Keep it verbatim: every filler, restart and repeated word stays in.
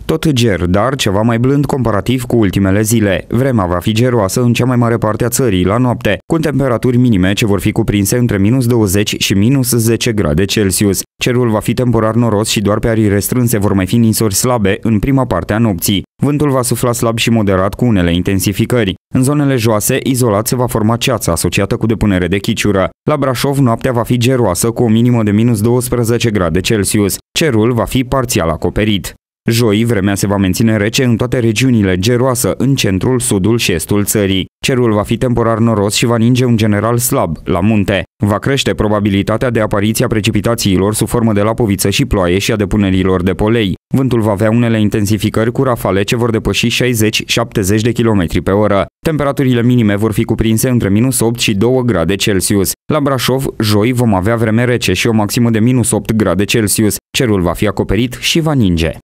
Tot ger, dar ceva mai blând comparativ cu ultimele zile. Vremea va fi geroasă în cea mai mare parte a țării la noapte, cu temperaturi minime ce vor fi cuprinse între minus douăzeci și minus zece grade Celsius. Cerul va fi temporar noros și doar pe arii restrânse vor mai fi ninsori slabe în prima parte a nopții. Vântul va sufla slab și moderat cu unele intensificări. În zonele joase, izolat se va forma ceață asociată cu depunere de chiciură. La Brașov, noaptea va fi geroasă cu o minimă de minus douăsprezece grade Celsius. Cerul va fi parțial acoperit. Joi, vremea se va menține rece în toate regiunile, geroasă în centrul, sudul și estul țării. Cerul va fi temporar noros și va ninge în general slab, la munte. Va crește probabilitatea de apariția precipitațiilor sub formă de lapoviță și ploaie și a depunerilor de polei. Vântul va avea unele intensificări cu rafale ce vor depăși șaizeci șaptezeci de kilometri pe oră. Temperaturile minime vor fi cuprinse între minus opt și doi grade Celsius. La Brașov, joi, vom avea vreme rece și o maximă de minus opt grade Celsius. Cerul va fi acoperit și va ninge.